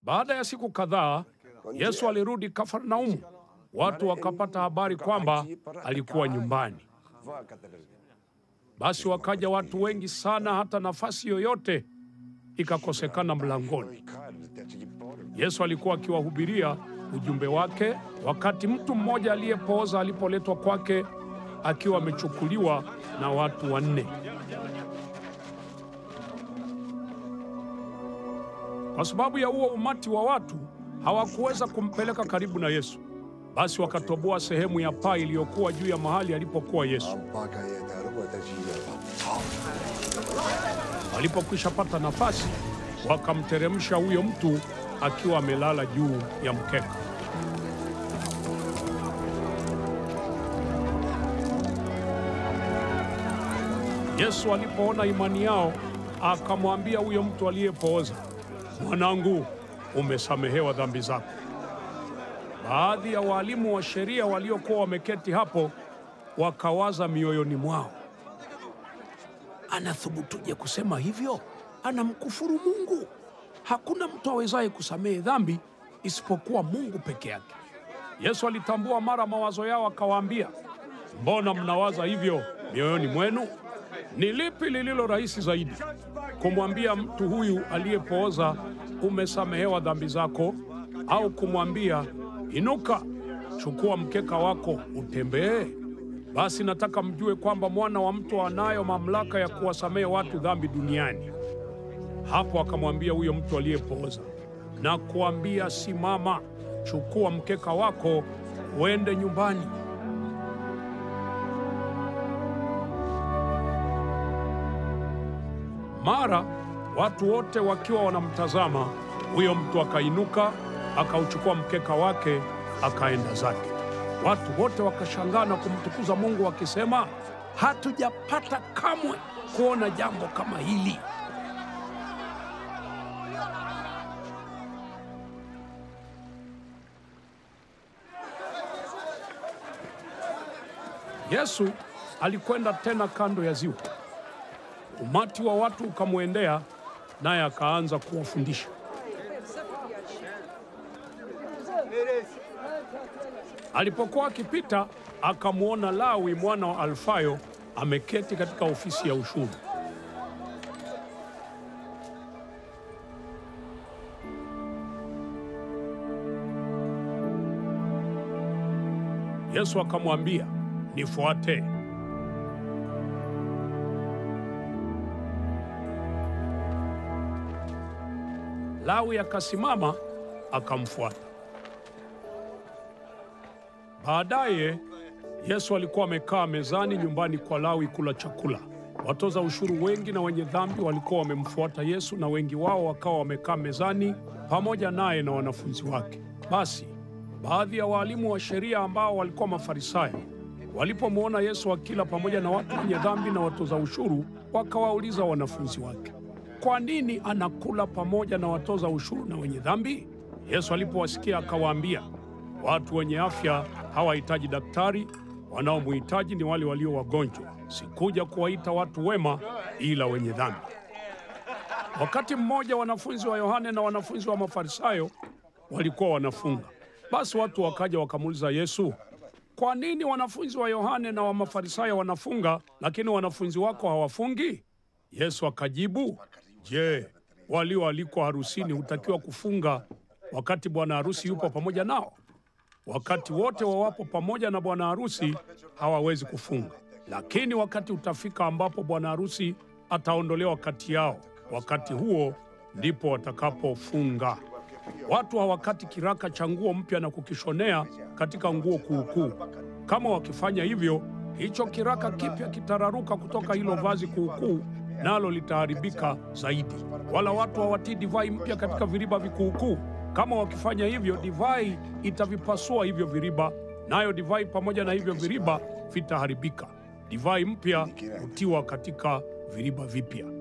Baada ya siku kadhaa, Yesu alirudi Kafarnaumu. Watu wakapata habari kwamba alikuwa nyumbani. Basi wakaja watu wengi sana, hata nafasi yoyote ikakosekana mlangoni. Yesu alikuwa akiwahubiria ujumbe wake wakati mtu mmoja aliyepooza alipoletwa kwake akiwa amechukuliwa na watu 4. Kwa sababu ya huo umati wa watu, hawakuweza kumpeleka karibu na Yesu. Basi wakatoboa sehemu ya paa iliyokuwa juu ya mahali alipokuwa Yesu. Walipokwisha pata nafasi, wakamteremsha huyo mtu akiwa amelala juu ya mkeka. Yesu alipoona imani yao, akamwambia huyo mtu aliyepooza, "Mwanangu, umesamehewa dhambi zako." Baadhi ya walimu wa sheria waliokuwa wameketi hapo wakawaza mioyoni mwao, "Anathubutuje kusema hivyo? Anamkufuru Mungu. Hakuna mtu awezaye kusamehe dhambi isipokuwa Mungu peke yake." Yesu alitambua mara mawazo yao, akawaambia, "Mbona mnawaza hivyo mioyoni mwenu? Ni lipi lililo rahisi zaidi, kumwambia mtu huyu aliyepooza, umesamehewa dhambi zako, au kumwambia, inuka, chukua mkeka wako utembee? Basi nataka mjue kwamba Mwana wa Mtu anayo mamlaka ya kuwasamehe watu dhambi duniani." Hapo akamwambia huyo mtu aliyepooza, "Na kuambia, simama, chukua mkeka wako uende nyumbani." Mara watu wote wakiwa wanamtazama, huyo mtu akainuka, akauchukua mkeka wake, akaenda zake. Watu wote wakashangaa na kumtukuza Mungu wakisema, "Hatujapata kamwe kuona jambo kama hili." Yesu alikwenda tena kando ya ziwa. Umati wa watu ukamwendea, naye akaanza kuwafundisha. Alipokuwa akipita, akamwona Lawi mwana wa Alfayo ameketi katika ofisi ya ushuru. Yesu akamwambia, "Nifuate." Lawi akasimama akamfuata. Baadaye Yesu alikuwa amekaa mezani nyumbani kwa Lawi kula chakula. Watoza ushuru wengi na wenye dhambi walikuwa wamemfuata Yesu, na wengi wao wakawa wamekaa mezani pamoja naye na wanafunzi wake. Basi baadhi ya walimu wa sheria ambao walikuwa Mafarisayo walipomwona Yesu akila pamoja na watu wenye dhambi na watoza ushuru, wakawauliza wanafunzi wake, "Kwa nini anakula pamoja na watoza ushuru na wenye dhambi?" Yesu alipowasikia akawaambia, "Watu wenye afya hawahitaji daktari, wanaomhitaji ni wale walio wagonjwa. Sikuja kuwaita watu wema, ila wenye dhambi." Wakati mmoja wanafunzi wa Yohane na wanafunzi wa Mafarisayo walikuwa wanafunga. Basi watu wakaja wakamuuliza Yesu, "Kwa nini wanafunzi wa Yohane na wa Mafarisayo wanafunga, lakini wanafunzi wako hawafungi?" Yesu akajibu, "Je, walioalikwa harusini hutakiwa kufunga wakati bwana harusi yupo pamoja nao? Wakati wote wawapo pamoja na bwana harusi hawawezi kufunga. Lakini wakati utafika ambapo bwana harusi ataondolewa kati yao, wakati huo ndipo watakapofunga. Watu hawakati kiraka cha nguo mpya na kukishonea katika nguo kuukuu. Kama wakifanya hivyo, hicho kiraka kipya kitararuka kutoka hilo vazi kuukuu, nalo litaharibika zaidi. Wala watu hawatii divai mpya katika viriba vikuukuu. Kama wakifanya hivyo, divai itavipasua hivyo viriba, nayo divai pamoja na hivyo viriba vitaharibika. Divai mpya hutiwa katika viriba vipya."